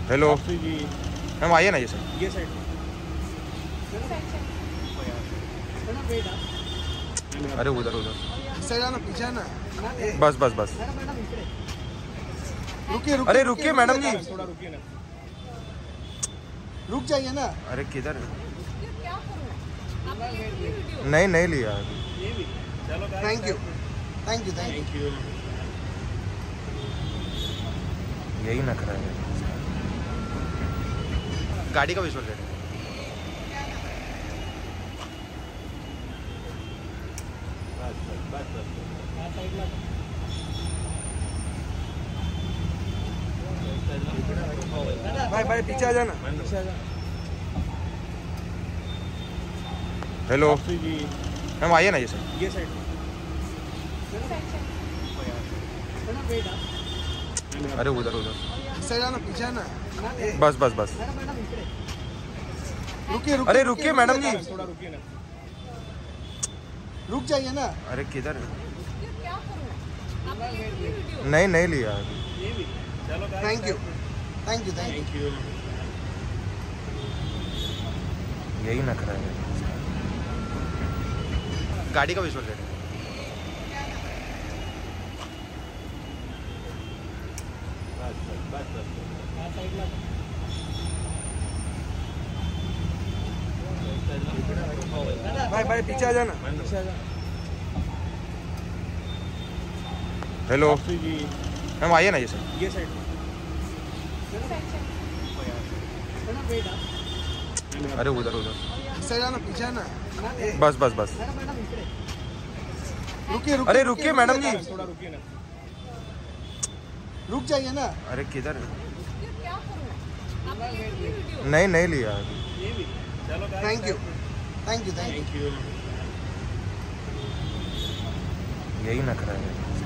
Hello ma'am, आइए ना ये सर। ये साइड अरे उधर उधर साइड आना, पीछे आना। बस बस बस। रुकिए रुकिए, अरे रुकिए मैडम जी, थोड़ा रुकिए ना, रुक जाइए ना। अरे किधर? नहीं नहीं लिया अभी। Thank you thank you thank you. यही ना करा है गाड़ी का विजुअल दे। भाई भाई पीछे आ जाना, पीछे आ जाना। हेलो मैम, आइए ना ये सर। ये साइड अरे उधर उधर साइड आना, पीछे आना। बस बस बस। रुकिए रुकिए, अरे रुकिए मैडम जी, थोड़ा रुकिए ना, रुक जाइए ना। अरे किधर? नहीं नहीं लिया अभी। Thank you thank you thank you. यही ना करा है गाड़ी का विजुअल दे। भाई भाई पीछे आ जाना, पीछे आ जाना। हेलो मैम, आइए ना ये सर। ये साइड अरे उधर उधर साइड आना, पीछे आना। बस बस बस। रुकिए रुकिए, अरे रुकिए मैडम जी, थोड़ा रुकिए ना, रुक जाइए ना। अरे किधर? नहीं नहीं लिया अभी। Thank you thank you thank you. यही ना करा है